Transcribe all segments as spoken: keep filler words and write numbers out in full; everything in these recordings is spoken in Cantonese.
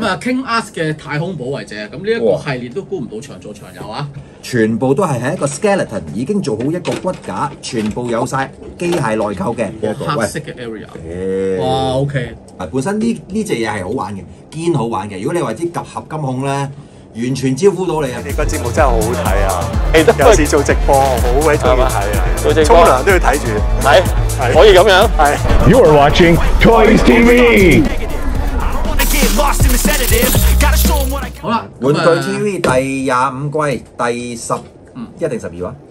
咁啊 King Arts 嘅太空保衞者，咁呢一個系列都估唔到長做長有啊！ 全部都係喺一個 skeleton 已經做好一個骨架，全部有晒機械內構嘅一個黑色嘅 area。 誒， 哇 ，OK。 啊，本身呢呢隻嘢係好玩嘅，堅好玩嘅。如果你話啲夾合金控咧，完全招呼到你啊！ 你個節目真係好好睇啊！有時做直播好鬼中意睇啊！ 做直播沖涼都要睇住， 睇可以咁樣。 係。 You are watching Toys T V。 好啦， 玩具 T V 第廿五季第十一定十二話？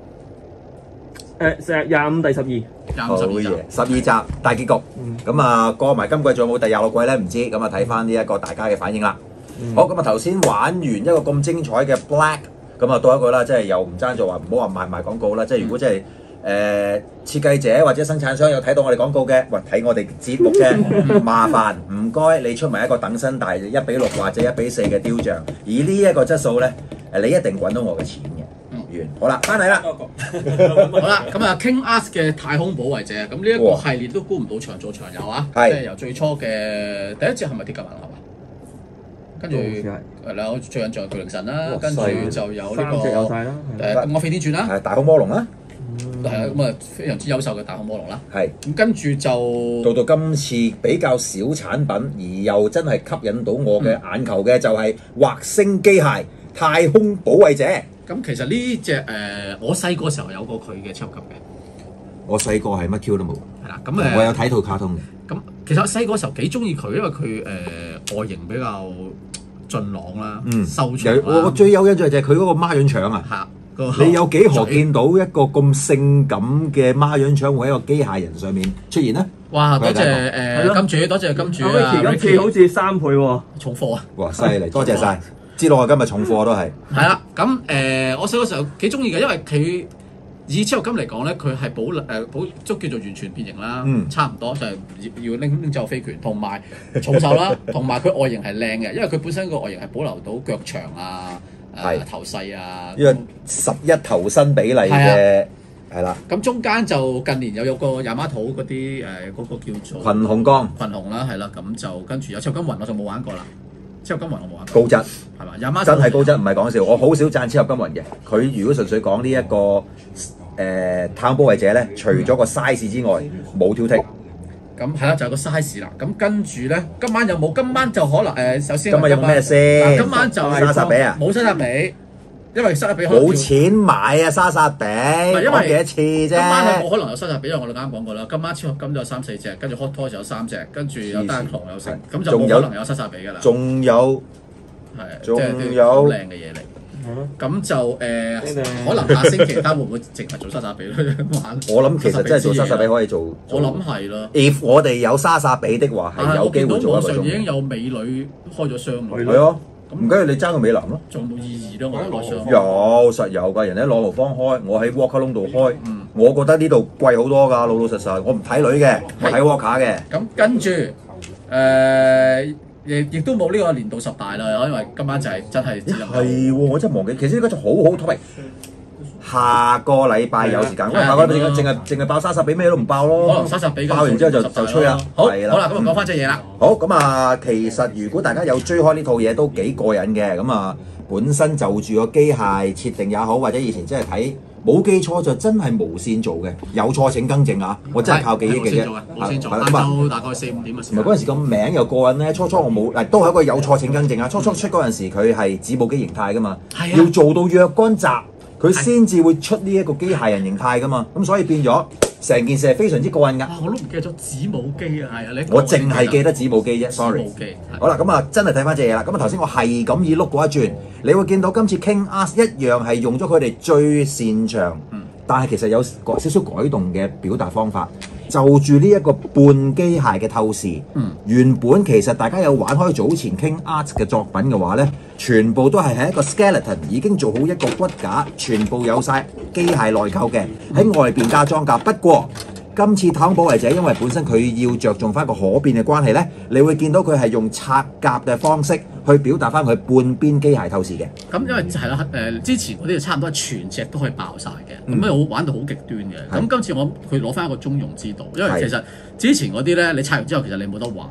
誒，成廿五第十二。 廿五十二集， 十二集大結局。咁啊，過埋今季仲有冇第廿六季咧？唔知。咁啊，睇翻呢一個大家嘅反應啦。好，咁啊頭先玩完一個咁精彩嘅 Black， 咁啊多一句啦，即係又唔爭在話唔好話賣賣廣告啦。即係如果即係誒設計者或者生產商有睇到我哋廣告嘅，喂睇我哋節目嘅，麻煩唔該你出埋一個等身大一比六或者一比四嘅雕像，而呢一個質素咧，誒你一定揾到我嘅錢嘅。完，好啦，翻嚟啦。 好啦，咁啊 King Arts 嘅太空保衞者，咁呢一個系列都估唔到長做長有啊！即係由最初嘅第一隻係咪鐵甲萬能俠啊？跟住係啦，我最印象巨靈神啦，跟住就有呢個誒《我飛天傳》啦， 係大空魔龍啦， 係啊，咁啊非常之優秀嘅大空魔龍啦。 係咁跟住就到到今次比較少產品，而又真係吸引到我嘅眼球嘅就係惑星機械太空保衞者。 咁其實呢隻誒，我細個時候有過佢嘅超級嘅。 我細個係乜 Q 都冇。 係啦，咁誒， 我有睇套卡通嘅。 咁其實我細個時候幾中意佢，因為佢誒外形比較俊朗啦，修長啦。 我最有印象就係佢嗰個孖潤腸啊！你有幾何見到一個咁性感嘅孖潤腸會喺個機械人上面出現咧？ 哇！多謝誒金主，多謝金主啊！ 今次好似三倍喎， 重貨啊！ 哇！犀利，多謝晒。知道我今日重貨都係。係啦，咁誒，我細個時候幾中意嘅，因為佢以超合金嚟講咧，佢係保誒保都叫做完全變形啦，差唔多就係要拎拎走飛拳，同埋重手啦，同埋佢外形係靚嘅，因為佢本身個外形係保留到腳長啊、誒頭細啊， 呢個十一頭身比例嘅係啦。 咁中間就近年又有個亞馬土嗰啲誒嗰個叫做群雄光群雄啦，係啦，咁就跟住有超合金雲我就冇玩過啦。超合金雲我冇玩過，高質係嘛？ 真係高質，唔係講笑。我好少讚超合金雲嘅。佢如果純粹講呢一個誒太空保衞者咧，除咗個 size 之外，冇挑剔。 咁係啦，就係個 size 啦。咁跟住咧，今晚有冇？今晚就可能誒，首先今晚有冇咩先？ 今晚就係莎莎比啊， 冇莎莎比，因為莎莎比冇錢買啊莎莎比，講幾多次啫？ 今晚係冇可能有莎莎比，因為我哋啱講過啦。今晚超合金都有三四隻，跟住 Hot Toys 有三隻，跟住有單狂有成，咁就冇可能有莎莎比㗎啦。 仲有係， 仲有好靚嘅嘢嚟。咁就誒，可能下星期單會唔會淨係做莎莎比咧玩？ 我諗其實真係做莎莎比可以做。 我諗係咯。 If 我哋有莎莎比的話，係有機會做一個鐘。 網上已經有美女開咗箱啦。 係啊。唔緊要，你爭個美男咯。 仲有冇意義咧？我覺得攞箱有實有㗎，人哋喺朗豪坊開，我喺 Walker 窿度開。嗯，我覺得呢度貴好多㗎，老老實實。我唔睇女嘅，我睇 Walker 嘅。 咁跟住誒，亦亦都冇呢個年度十大啦，因為今晚就係真係。 係喎，我真係忘記。其實呢個就好好 topic。下個禮拜有時間，因為下個禮拜淨係淨係爆莎莎比，咩都唔爆咯。 可能莎莎比爆完之後就就吹啦。 好，好啦，咁啊講翻隻嘢啦。 好，咁啊，其實如果大家有追開呢套嘢，都幾過癮嘅。咁啊，本身就住個機械設定也好，或者以前真係睇冇記錯就真係無線做嘅。有錯請更正啊！我真係靠記憶嘅啫。 無線做，晏晝大概四五點嘅時間。 唔係嗰陣時個名又過癮咧。初初我冇，嗱都係一個有錯請更正啊。初初出嗰陣時佢係子母機形態噶嘛，要做到若干集。佢先至會出呢一個機械人形態噶嘛，咁所以變咗成件事係非常之過癮噶。 我都唔記得咗子母機啊，係啊，你我淨係記得子母機啫 ，sorry。子母機。好啦，咁啊真係睇翻隻嘢啦。咁啊頭先我係咁以碌過一轉，你會見到今次 King Arts 一樣係用咗佢哋最擅長，嗯、但係其實有少少改動嘅表達方法。就住呢一個半機械嘅透視，嗯、原本其實大家有玩開早前 King Arts 嘅作品嘅話咧，全部都係喺一個 skeleton 已經做好一個骨架，全部有晒機械內構嘅，喺外邊加裝甲。不過今次太空保衞者因為本身佢要着重翻個可變嘅關係咧，你會見到佢係用拆甲嘅方式去表達翻佢半邊機械透視嘅。 咁因為係啦，誒之前嗰啲就差唔多係全隻都可以爆晒嘅，咁樣好玩到好極端嘅。咁今次我佢攞翻一個中庸之道，因為其實之前嗰啲咧你拆完之後其實你冇得玩。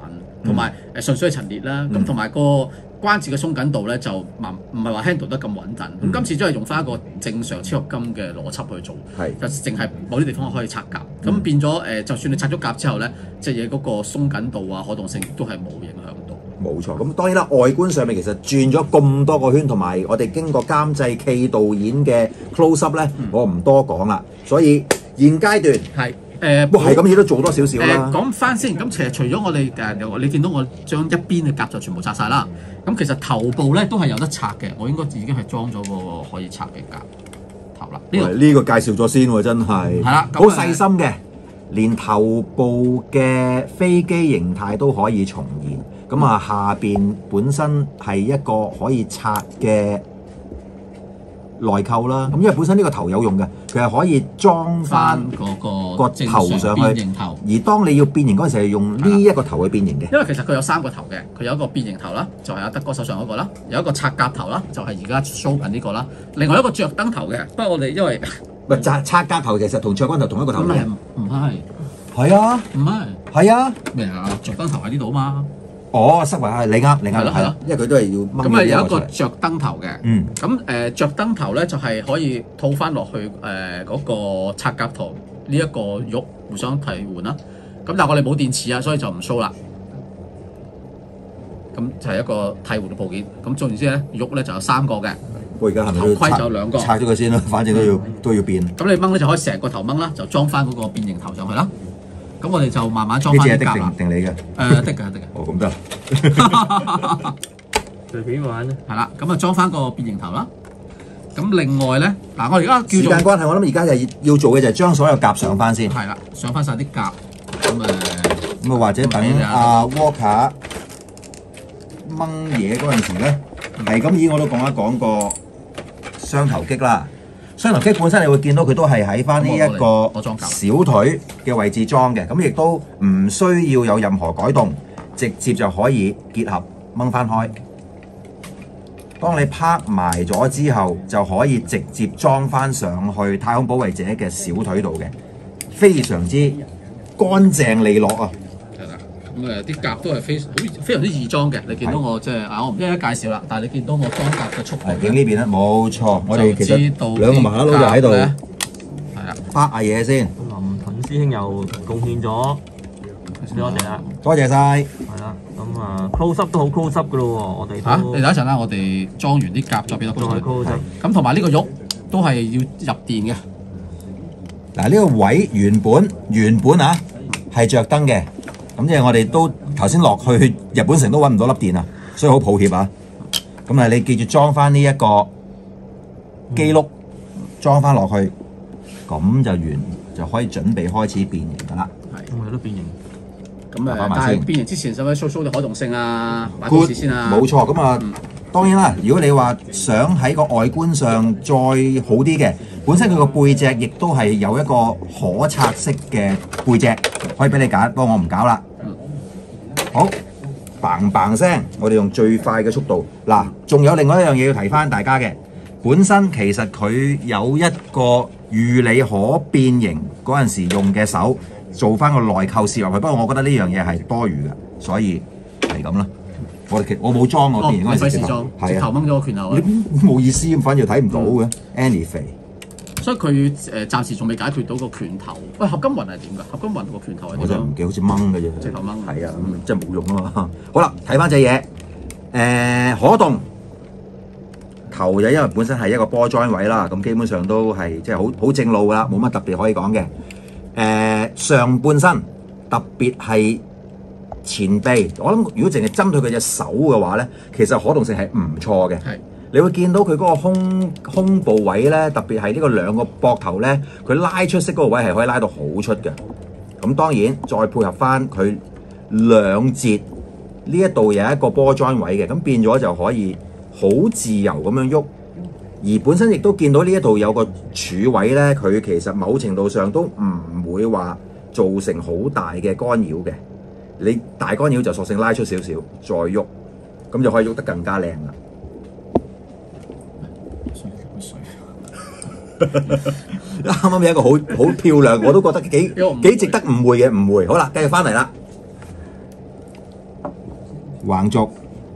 同埋誒純粹係陳列啦，咁同埋個關節嘅鬆緊度咧就唔唔係話 handle 得咁穩陣。咁、嗯、今次都係用翻一個正常超合金嘅邏輯去做， 係就淨係某啲地方可以拆甲，咁、嗯、變咗誒、呃，就算你拆咗甲之後咧，隻嘢嗰個鬆緊度啊、可動性都係冇影響到。 冇錯，咁當然啦，外觀上面其實轉咗咁多個圈，同埋我哋經過監製 K 導演嘅 close up 咧，嗯、我唔多講啦。所以現階段係誒，哇係咁嘢都做多少少啦。 講翻先，咁其實除咗我哋誒，你見到我將一邊嘅甲就全部拆晒啦。咁其實頭部咧都係有得拆嘅，我應該已經係裝咗個可以拆嘅甲頭啦。呢、呢個呢、呢個介紹咗先喎，真係係啦，好細心嘅，連頭部嘅飛機形態都可以重現。咁啊，下邊本身係一個可以拆嘅內扣啦。咁因為本身呢個頭有用嘅，佢係可以裝翻嗰個個頭上去。而當你要變形嗰陣時，係用呢一個頭去變形嘅。 因為其實佢有三個頭嘅，佢有一個變形頭啦，就係阿德哥手上嗰個啦；有一個拆甲頭啦，就係而家 show 緊呢個啦；另外一個着燈頭嘅。不過我哋因為唔拆拆甲頭其實同着軍頭同一個頭嘅。 唔係， 係啊， 唔係， 係啊。 咩啊？着燈頭喺呢度嘛。 哦，塞維係你啱，你啱係啦，因為佢都係要掹。 咁啊有一個着燈頭嘅， 嗯， 咁誒著燈頭咧就係可以套翻落去誒嗰、呃那個拆甲頭呢一個玉互相替換啦。咁但係我哋冇電池啊，所以就唔 show 啦。咁就係一個替換嘅部件。咁總言之咧，玉咧就有三個嘅。 我而家係咪頭盔就有兩個？ 拆咗佢先啦，反正都要都要變。 咁你掹咧就可以成個頭掹啦，就裝翻嗰個變形頭上去啦。咁我哋就慢慢裝翻啲甲啦。 定你嘅？ 誒的㗎的㗎。 哦，咁得。 隨便玩咧。 係啦，咁啊裝翻個變形頭啦。咁另外咧，嗱我而家時間關係，我諗而家就要做嘅就係將所有甲上翻先。 係啦，上翻晒啲甲。咁誒， 咁啊或者等阿 Walker 掹嘢嗰陣時咧，係咁以我都講一講個雙頭擊啦。雙頭擊本身你會見到佢都係喺翻呢一個小腿嘅位置裝嘅，咁亦都唔需要有任何改動，直接就可以結合掹翻開。當你拍埋咗之後，就可以直接裝翻上去太空保衛者嘅小腿度嘅，非常之乾淨利落啊！ 係啦，咁誒啲甲都係非好非常之易裝嘅。你見到我即係啊，我唔一一介紹啦，但係你見到我裝甲嘅速度係影呢邊咧，冇錯。我哋其實兩個麻甩佬就喺度，係啦，拍下嘢先。 林騰師兄又貢獻咗，多謝啦， 多謝晒。 係啦，咁啊 close up 都好 close up 噶咯喎，我哋嚇，你等一陣啦，我哋裝完啲甲再俾多 close up。 咁同埋呢個玉都係要入電嘅。 嗱，呢個位原本原本啊係着燈嘅，咁即係我哋都頭先落去日本城都揾唔到粒電啊，所以好抱歉啊。咁啊，你記住裝翻呢一個機碌，裝翻落去，咁就完就可以準備開始變形噶啦。 係， 我哋都變形。 咁誒，但係變形之前使唔使 show show 啲可動性啊？擺電視先啊？ 冇錯，咁啊，當然啦，如果你話想喺個外觀上再好啲嘅，本身佢個背脊亦都係有一個可拆式嘅背脊，可以俾你揀。不過我唔搞啦。好，嘭嘭聲，我哋用最快嘅速度。嗱，仲有另外一樣嘢要提翻大家嘅，本身其實佢有一個預理可變形嗰陣時用嘅手。做翻個內扣攝入去，不過我覺得呢樣嘢係多餘嘅，所以係咁啦。我哋我冇裝我變形嗰陣時，直頭掹咗個拳頭，你冇意思，反而睇唔到嘅。Anyway， 所以佢誒暫時仲未解決到個拳頭。喂，合金雲係點㗎？合金雲個拳頭係點？ 我真係唔記，好似掹嘅啫。 直頭掹。 係啊，咁真係冇用啊嘛。好啦，睇翻隻嘢，誒可動頭就因為本身係一個波 join 位啦，咁基本上都係即係好好正路㗎啦，冇乜特別可以講嘅。誒、呃、上半身特別係前臂，我諗如果淨係針對佢隻手嘅話咧，其實可動性係唔錯嘅。係，你會見到佢嗰個胸胸部位咧，特別係呢個兩個膊頭咧，佢拉出式嗰個位係可以拉到好出嘅。咁當然再配合翻佢兩節呢一度有一個波 join 位嘅，咁變咗就可以好自由咁樣喐。而本身亦都見到呢一度有個柱位咧，佢其實某程度上都唔會話造成好大嘅干擾嘅。你大干擾就索性拉出少少，再喐，咁就可以喐得更加靚啦。啱啱有一個好好漂亮，我都覺得幾幾值得誤會嘅誤會。好啦，繼續翻嚟啦。 橫軸、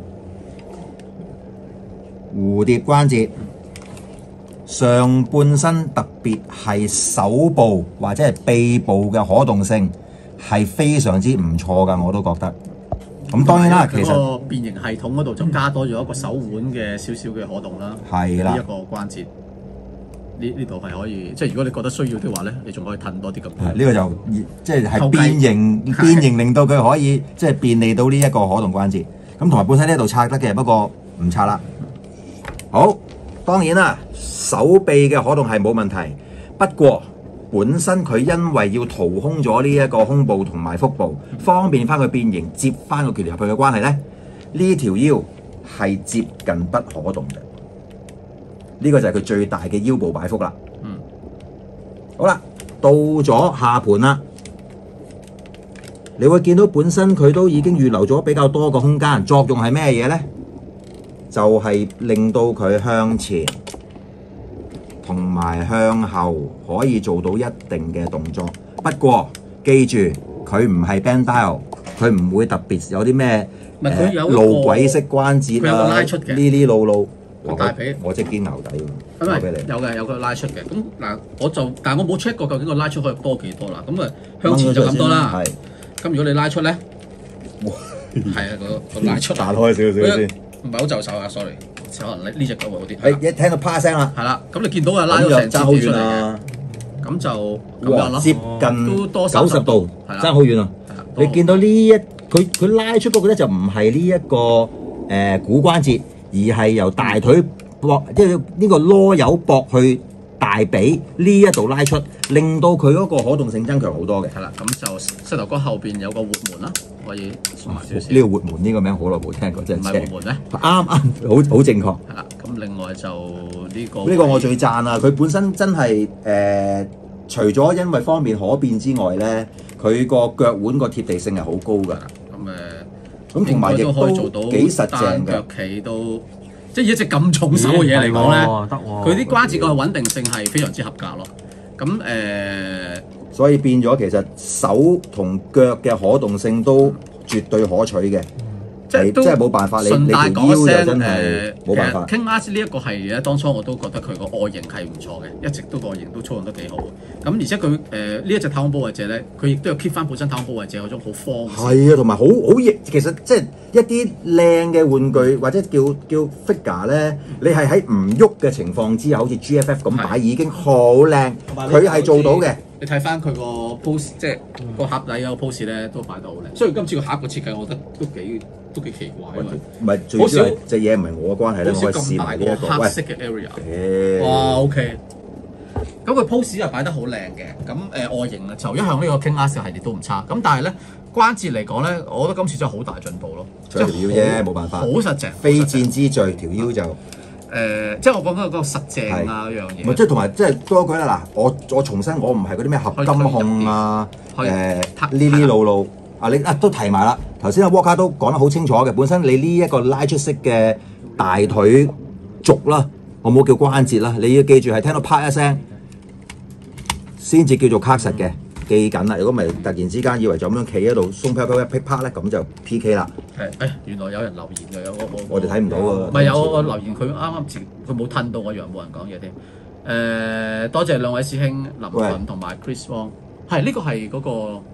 蝴蝶關節，上半身特別係手部或者係臂部嘅可動性係非常之唔錯㗎，我都覺得。咁當然啦，其實個變形系統嗰度就加多咗一個手腕嘅少少嘅可動啦。 係啦， 呢一個關節，呢呢度係可以，即係如果你覺得需要的話咧，你仲可以褪多啲咁。 呢、這個就即係係變形變形，令到佢可以即係便利到呢一個可動關節。咁同埋本身呢度拆得嘅，不過唔拆啦。好，當然啦，手臂嘅可動係冇問題，不過本身佢因為要掏空咗呢一個胸部同埋腹部，方便翻佢變形，接翻個拳頭入去嘅關係咧，呢條腰係接近不可動嘅。呢、這個就係佢最大嘅腰部擺幅啦。嗯，好啦，到咗下盤啦，你會見到本身佢都已經預留咗比較多個空間，作用係咩嘢咧？就係、是、令到佢向前同埋向後可以做到一定嘅動作。不過記住，佢唔係 band dial， 佢唔會特別有啲咩誒路軌式關節啊，呢呢路路。我大髀，我即係堅牛底喎，交俾你。有嘅，有個拉出嘅。咁嗱，我就但係我冇 check 過究竟個拉出可以多幾多啦。咁啊，向前就咁多啦。係。咁如果你拉出咧，哇，係啊，個個拉出彈開少少先。 唔係好就手啊 ，sorry。可能呢呢隻腳會好啲。 係一聽到啪聲啦。 係啦，咁你見到啊拉咗成支出嚟嘅，咁就咁樣咯。 接近都多九十度，爭好遠啊！你見到呢一佢佢拉出嗰個咧就唔係呢一個誒股關節。而係由大腿駁，即係呢個囉柚駁去大髀呢一度拉出，令到佢嗰個可動性增強好多嘅。 係啦，咁就膝頭哥後邊有個活門啦，可以鬆埋少少。 呢個活門呢個名好耐冇聽過，真係。 唔係活門咩？ 啱啱，好好正確。 係啦，咁另外就呢個呢個我最讚啊！佢本身真係誒、呃，除咗因為方便可變之外咧，佢個腳腕個貼地性係好高㗎。咁誒。咁同埋亦都可以做到幾實淨嘅，腳企都即係一隻咁重手嘅嘢嚟講咧，佢啲關節個穩定性係非常之合格咯。咁誒、呃， 所以變咗其實手同腳嘅可動性都絕對可取嘅。即係即係冇辦法，你你條腰就真係冇辦法。 King Arts 呢一個系列咧，當初我都覺得佢個外形係唔錯嘅，一直都外形都操用得幾好。咁而且佢誒呢一隻太空保衞者咧，佢亦都有 keep 翻本身太空保衞者嗰種好方。係啊，同埋好好型。其實即係一啲靚嘅玩具或者叫叫 figure 咧，你係喺唔喐嘅情況之下，好似 G F F 咁擺已經好靚，佢係做到嘅。 你睇翻佢個 pose， 即係個盒底有個 pose 咧，都擺得好靚。雖然今次個盒個設計，我覺得都幾都幾奇怪。 唔係最主要係隻嘢唔係我嘅關係咧，我可以試埋呢一個黑色嘅 area。哇 ，OK。咁佢 pose 又擺得好靚嘅，咁誒、呃、外形啊就一向呢個 King Arts 系列都唔差。咁但係咧關節嚟講咧，我覺得今次真係好大進步咯。 除條腰啫，冇辦法。 好實淨。 非戰之罪，條腰就。 誒、呃，即係我講緊嗰個實淨啊嗰樣嘢。 唔係，即係同埋即係多一句啦。嗱，我我重申，我唔係嗰啲咩合金控啊，誒呢呢路路啊，你啊都提埋啦。頭先阿 Walker 都講得好清楚嘅，本身你呢一個拉出式嘅大腿軸啦，我冇叫關節啦，你要記住係聽到啪一聲先至叫做卡實嘅。記緊啦！如果唔係突然之間以為就咁樣企喺度鬆飄飄一劈啪咧，咁就 P K 啦。 係，誒原來有人留言嘅，有我我哋睇唔到喎。 唔係有我留言，佢啱啱前佢冇褪到，我以為冇人講嘢添。誒、呃，多謝兩位師兄林頓同埋 Chris Wong。係呢個係嗰個。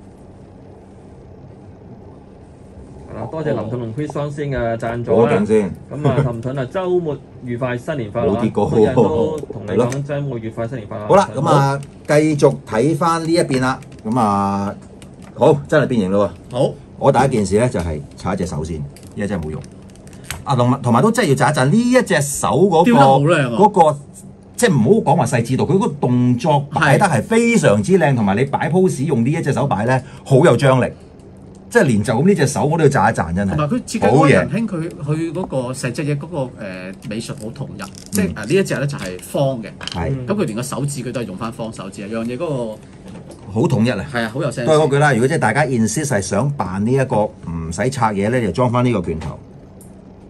嗱，多謝林頓同 Chris Wong 先嘅贊助啦。 先。 咁啊，林頓啊，週末愉快，新年快樂！ 冇結果喎。都同你講週末愉快，新年快樂。 好啦，咁啊，繼續睇翻呢一邊啦。咁啊，好，真係變形咯喎。 好， 我第一件事咧就係擦一隻手先，呢一真係冇用。啊，同埋同埋都真係要讚一讚呢一隻手嗰、嗰個嗰、嗰個，即係唔好講話細緻度，佢嗰個動作擺得係非常之靚，同埋你擺 pose 用呢一隻手擺咧，好有張力。即係連就咁呢隻手我都要讚一讚，真係。同埋佢設計嗰個仁兄，佢佢嗰個成隻嘢嗰個誒美術好統一，嗯、即係啊呢一隻咧就係方嘅。係。咁佢連個手指佢都係用翻方手指啊，樣嘢嗰個好統一啊。係啊，好有 sense。都係嗰句啦，如果即係大家 insist 係想扮呢一個唔使拆嘢咧，就裝翻呢個拳頭。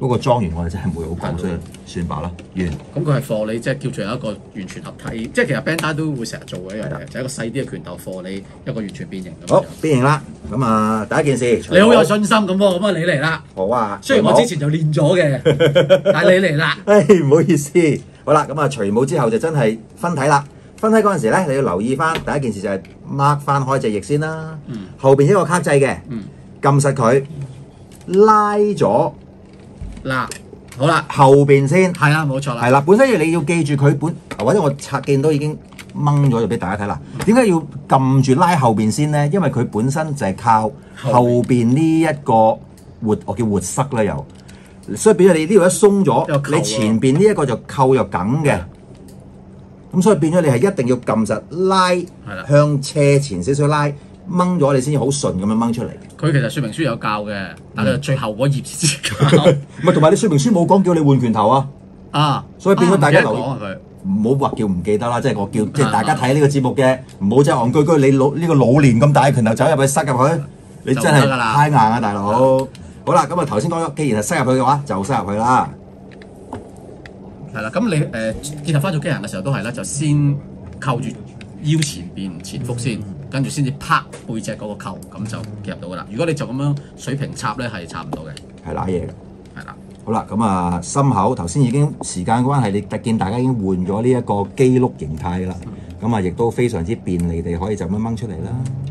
不過裝完我哋真係冇好講，所以算罷啦。完。 咁佢係貨你即係叫做有一個完全合體，即係其實 Bandai 都會成日做嘅一樣嘢，就係一個細啲嘅拳頭貨你一個完全變形咁。 好，變形啦。咁啊，第一件事， 你好有信心咁喎，咁啊你嚟啦。 好啊。 雖然我之前就練咗嘅，但係你嚟啦。 誒唔好意思。好啦，咁啊除帽之後就真係分體啦。分體嗰陣時咧，你要留意翻第一件事就係 mark 翻開隻翼先啦。嗯。後邊一個卡掣嘅，嗯，撳實佢，拉咗。嗱，好啦，後邊先，係啦，冇錯啦，係啦。本身要你要記住佢本，或者我拆見到已經掹咗，就俾大家睇啦。點解要撳住拉後邊先咧？因為佢本身就係靠後邊呢一個活，我叫活塞啦又，所以變咗你呢度一鬆咗，你前邊呢一個就扣又緊嘅。咁所以變咗你係一定要撳實拉，向斜前少少拉。掹咗你先至好順咁樣掹出嚟。佢其實說明書有教嘅，但係最後嗰頁先教。唔係，同埋你說明書冇講叫你換拳頭啊。啊，所以變咗大家留意。唔好話叫唔記得啦，即係我叫即係大家睇呢個節目嘅，唔好即係戇居居你老呢個老年咁大嘅拳頭走入去塞入去，你真係太硬啊，大佬。好啦，咁啊頭先講咗，既然係塞入去嘅話，就塞入去啦。係啦，咁你誒結合翻做機械人嘅時候都係啦，就先扣住腰前邊前腹先。跟住先至拍背脊嗰個扣，咁就夾到噶啦。如果你就咁樣水平插咧，係插唔到嘅，係揦嘢嘅。係啦，好啦，咁啊心口頭先已經時間關係，你特見大家已經換咗呢一個機碌形態啦。咁啊，亦都非常之便利地可以就咁樣掹出嚟啦。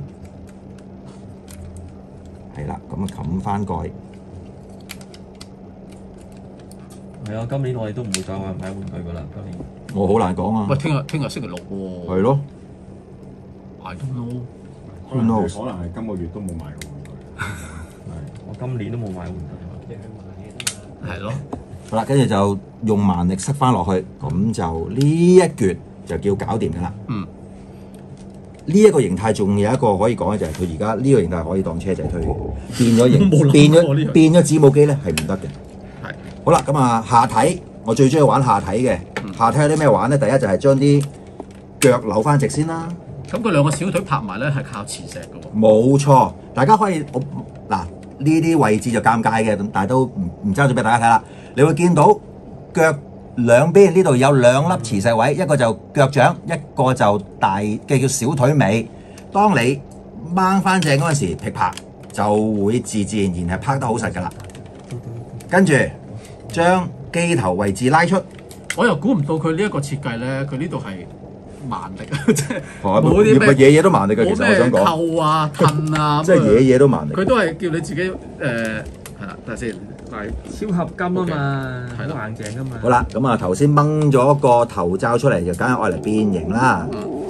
係啦，咁啊冚翻蓋。係啊，今年我哋都唔會再買玩具噶啦。今年我好難講啊。喂，聽日聽日星期六喎。係咯。I don't know， 可能係可能係今個月都冇買過玩具，係我今年都冇買玩具，係咯。好啦，跟住就用蠻力塞翻落去，咁就呢一橛就叫搞掂㗎啦。嗯。呢一個形態仲有一個可以講嘅就係佢而家呢個形態可以當車仔推嘅，變咗形，變咗變咗子母機咧係唔得嘅。係。好啦，咁啊下體，我最中意玩下體嘅，下體有啲咩玩咧？第一就係將啲腳扭翻直先啦。咁佢兩個小腿拍埋咧，係靠磁石嘅喎。冇錯，大家可以我嗱呢啲位置就尷尬嘅，但係都唔唔爭咗俾大家睇啦。你會見到腳兩邊呢度有兩粒磁石位，一個就腳掌，一個就大嘅叫小腿尾。當你掹翻正嗰陣時，劈拍就會自自然然係拍得好實㗎啦。跟住將機頭位置拉出，我又估唔到佢呢一個設計咧，佢呢度係。蠻力啊，即係冇啲咩嘢嘢都蠻力嘅，其實我想講扣啊、褪啊，即係嘢嘢都蠻力。佢都係叫你自己誒係啦，睇下先，係超合金啊嘛，係咯硬淨啊嘛。好啦，咁啊頭先掹咗個頭罩出嚟，就梗係愛嚟變形啦。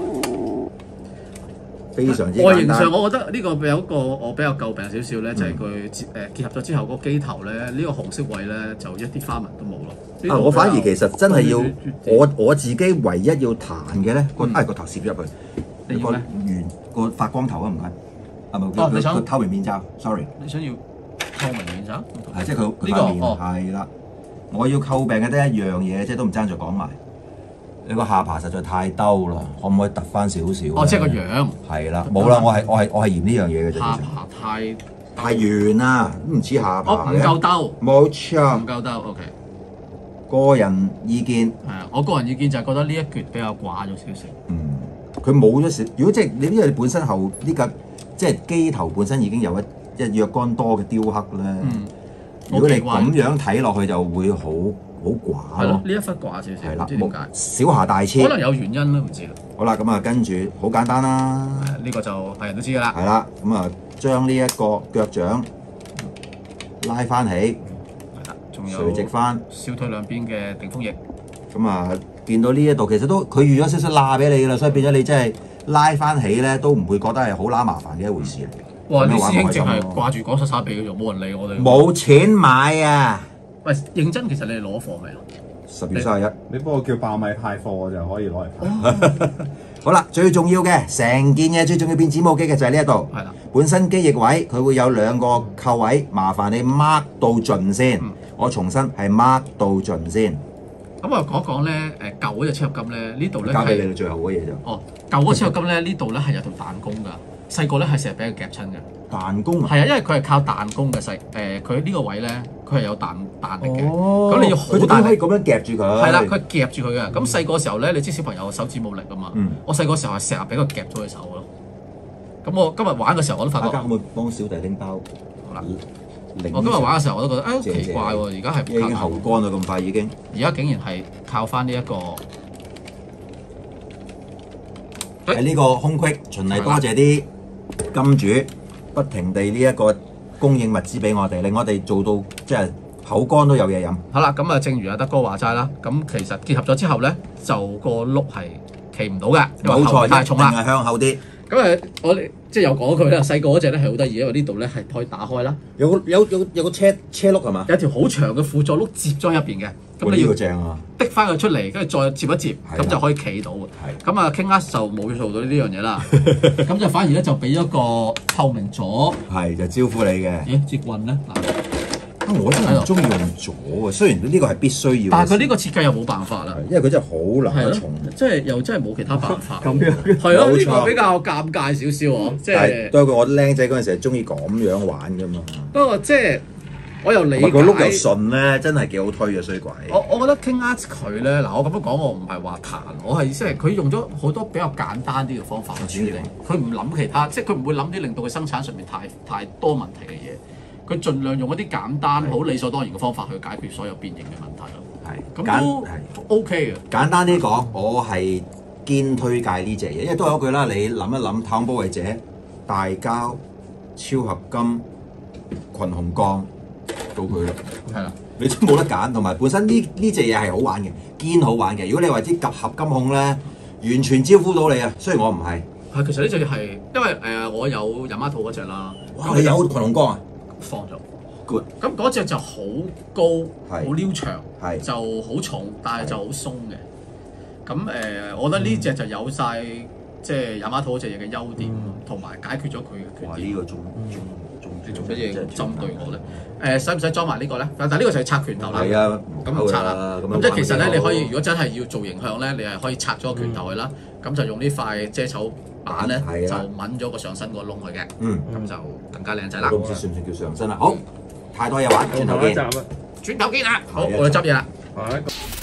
非常之外形上，我覺得呢個有一個我比較詬病少少咧，就係佢誒結合咗之後，個機頭咧呢個紅色位咧就一啲花紋都冇咯。啊！我反而其實真係要我我自己唯一要彈嘅咧，個啊個頭攝入去，你個圓個發光頭啊唔該，係咪？哦，你想個透明面罩 ？Sorry， 你想要透明面罩？係即係佢佢塊面係啦。我要詬病嘅得一樣嘢，即係都唔爭再講埋。你個下巴實在太兜啦，可唔可以突翻少少？哦，即係個樣。係啦，冇啦，我係我係我係嫌呢樣嘢嘅啫。下巴太太圓啦，唔似下巴嘅。唔夠兜。冇錯。唔夠兜 ，OK。個人意見係啊，我個人意見就係覺得呢一橛比較寡咗少少。嗯，佢冇咗少。如果即係你因為你本身後呢架即係機頭本身已經有一一若干多嘅雕刻咧。嗯。如果你咁樣睇落去就會好好寡咯。呢一忽寡少少。係啦，冇解。小瑕大切。可能有原因啦，唔知啦。好啦，咁啊跟住好簡單啦。呢個就係人都知㗎啦。係啦，咁啊將呢一個腳掌拉翻起。垂直翻小腿兩邊嘅定風翼，咁啊見到呢一度其實都佢預咗少少罅俾你㗎啦，所以變咗你真係拉翻起咧都唔會覺得係好乸麻煩嘅一回事嚟。哇！啲師兄淨係掛住講沙沙鼻嘅啫，冇人理我哋。冇錢買啊！喂，認真其實你哋攞貨未啊？十月三十一，你幫我叫爆米派貨，我就可以攞嚟派。好啦，最重要嘅成件嘢最重要變子母機嘅就係呢一度。係啦，本身機翼位佢會有兩個扣位，麻煩你 mark 到盡先。我重新係 mark 到盡先。咁我講講咧，誒舊嗰隻超合金咧，呢度咧交俾你到最後嗰嘢啫。哦，舊嗰超合金咧，呢度咧係有條彈弓㗎。細個咧係成日俾佢夾親嘅。彈弓啊？係啊，因為佢係靠彈弓嘅細誒，佢呢個位咧，佢係有彈彈力嘅，咁、 哦、 你要好佢大力。 可以咁樣夾住佢。 係啦，佢夾住佢嘅。咁細個時候咧，你知小朋友手指冇力㗎嘛？ 嗯、 我細個時候係成日俾佢夾咗佢手咯。咁我今日玩嘅時候我都發覺。 大家可唔可以幫小弟拎包？ 好啦。我今日玩嘅時候我都覺得，誒、哎、奇怪喎！而家係已經喉乾啦，咁快已經。 而家竟然係靠翻呢一個喺呢個空隙，循例多謝啲金主不停地呢一個供應物資俾我哋，令我哋做到即係口乾都有嘢飲。 好啦，咁啊，正如阿德哥話齋啦，咁其實結合咗之後咧，就個碌係企唔到嘅， 冇錯， 太重啦， 係向後啲。 咁誒，我哋即係又講佢啦，細個嗰隻咧係好得意，因為呢度咧係可以打開啦， 有個有有有個車車轆係嘛？ 有條好長嘅輔助轆接咗入邊嘅，咁你要正啊， 滴翻佢出嚟，跟住再接一接，咁就可以企到嘅。咁啊，King Art就冇做到呢樣嘢啦，咁就反而咧就俾咗個透明咗， 係就招呼你嘅。 咦，接棍咧嗱。 我真係唔中意用咗喎，雖然呢個係必須要， 但係佢呢個設計又冇辦法啦， 因為佢真係好難重， 即係又真係冇其他辦法。 咁樣係咯，呢個比較尷尬少少喎，即係。 不過我僆仔嗰陣時係中意咁樣玩㗎嘛。 不過即係我又理解。 個碌又順咧，真係幾好推嘅衰鬼。 我我覺得 King Art 佢咧，嗱我咁樣講，我唔係話彈，我係即係佢用咗好多比較簡單啲嘅方法去處理，佢唔諗其他，即係佢唔會諗啲令到佢生產上面太太多問題嘅嘢。佢盡量用一啲簡單、好理所當然嘅方法去解決所有變形嘅問題咯。係，咁都 OK 嘅。 簡單啲講，我係堅推介呢隻嘢，因為都有一句啦，你諗一諗，太空保衞者、大膠、超合金、群雄鋼到佢啦。係啦，你都冇得揀，同埋本身呢呢隻嘢係好玩嘅，堅好玩嘅。如果你話啲夾合金控咧，完全招呼到你啊！雖然我唔係。 係，其實呢隻係因為誒、呃、我有Yamato嗰隻啦。 哇！你有群雄鋼啊？ 放咗 good， 咁嗰隻就好高，好撩長，就好重，但係就好鬆嘅。咁誒、呃，我覺得呢隻就有晒、嗯、即係Yamato嗰隻嘢嘅優點，同埋、嗯、解決咗佢嘅缺點。哇！呢、呢個仲仲仲做乜嘢針對我咧？誒，使唔使裝埋呢個咧？但係呢個就係拆拳頭啦。係啊，咁拆啦。咁即係其實咧，你可以如果真係要做形象咧，你係可以拆咗個拳頭去啦。咁、嗯、就用呢塊遮醜板咧，就抿咗個上身個窿去嘅。嗯，咁就更加靚仔啦。都唔知算唔算叫上身啦。好，太多嘢玩，轉頭見。轉頭見啊！好，我哋執嘢啦。